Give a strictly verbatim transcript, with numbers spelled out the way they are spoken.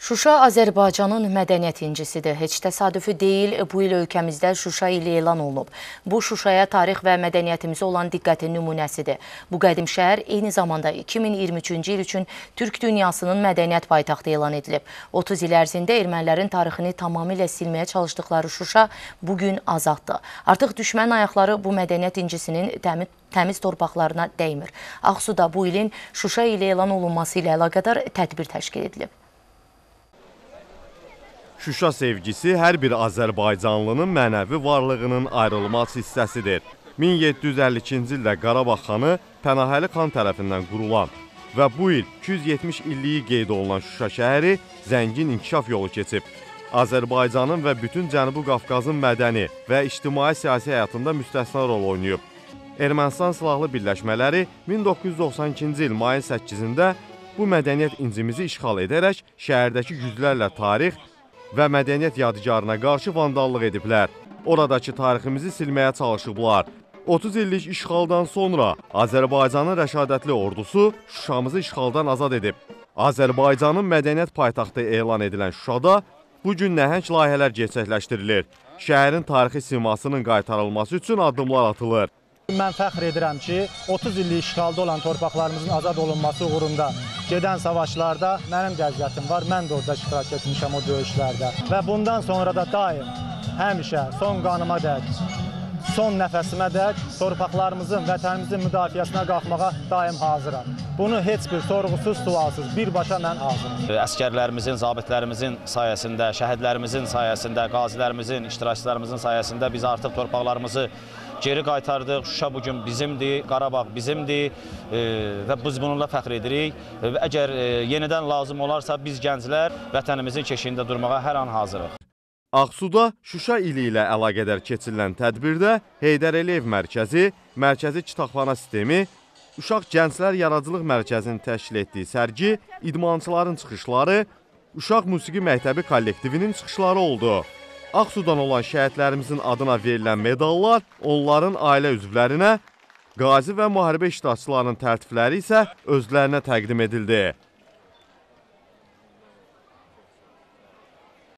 Şuşa Azərbaycanın mədəniyyət incisidir. Heç təsadüfi deyil, bu il ölkəmizdə Şuşa ili elan olunub. Bu Şuşaya tarix və mədəniyyətimizə olan diqqətin nümunəsidir. Bu qədim şəhər eyni zamanda iki min iyirmi üçüncü il üçün Türk dünyasının mədəniyyət paytaxtı elan edilib. otuz il ərzində ermənilərin tarixini tamamilə silməyə çalışdıkları Şuşa bugün azaddır. Artıq düşmən ayaqları bu mədəniyyət incisinin təmiz təmiz torpaqlarına dəymir. Ağsuda bu ilin Şuşa ili elan olunması ilə əlaqədar tədbir təşkil edilib. Şuşa sevgisi hər bir Azərbaycanlının mənəvi varlığının ayrılmaz hissəsidir. min yeddi yüz əlli ikinci ildə Qarabağ xanı Pənahəli xan tərəfindən qurulan və bu il iki yüz yetmiş illiyi qeyd olunan Şuşa şəhəri zəngin inkişaf yolu keçib. Azərbaycanın və bütün Cənubi Qafqazın mədəni və ictimai-siyasi həyatında müstəsna rol oynayıb. Ermənistan silahlı birləşmələri min doqquz yüz doxsan ikinci il mayın səkkizində bu mədəniyyət incimizi işğal edərək şəhərdəki yüzlərlə tarix və mədəniyyət yadigarına qarşı vandallıq ediblər. Oradakı tariximizi silməyə çalışıblar. otuz illik işğaldan sonra Azərbaycanın rəşadətli ordusu Şuşamızı işğaldan azad edib. Azərbaycanın mədəniyyət paytaxtı elan edilən Şuşada bugün nəhəng layihələr gerçəkləşdirilir. Şəhərin tarixi simasının qaytarılması üçün addımlar atılır. Mən fəxr edirəm ki, otuz illik işğalda olan torpaqlarımızın azad olunması uğrunda gedən savaşlarda mənim qəziyyətim var. Mən də orada iştirak etmişəm o döyüşlərdə. Və bundan sonra da daim, həmişə son qanıma dək, son nəfəsimə dək torpaqlarımızın, vətənimizin müdafiəsinə qalxmağa daim hazıram. Bunu heç bir sorğusuz, sualsız, birbaşa mən hazıram. Əskərlərimizin, zabitlərimizin sayəsində, şəhidlərimizin sayəsində, qazilərimizin, iştirakçılarımızın sayəsində biz artıq torpaqlarımızı geri qaytardıq. Şuşa bugün bizimdir, Qarabağ bizimdir e, və biz bununla fəxr edirik. E, əgər e, yenidən lazım olarsa biz gənclər vətənimizin keşiyində durmağa hər an hazırıq. Ağsuda Şuşa ili ilə əlaqədar keçirilən tədbirdə Heydər Əliyev Mərkəzi, Mərkəzi Kitabxana Sistemi, Uşaq Gənclər Yaradıcılıq Mərkəzinin təşkil etdiyi sərgi, idmançıların çıxışları, Uşaq Musiqi Məktəbi kollektivinin çıxışları oldu. Ağsudan olan şəhidlərimizin adına verilən medallar onların ailə üzvlərinə, qazi və müharibə iştirakçılarının tərtifləri isə özlərinə təqdim edildi.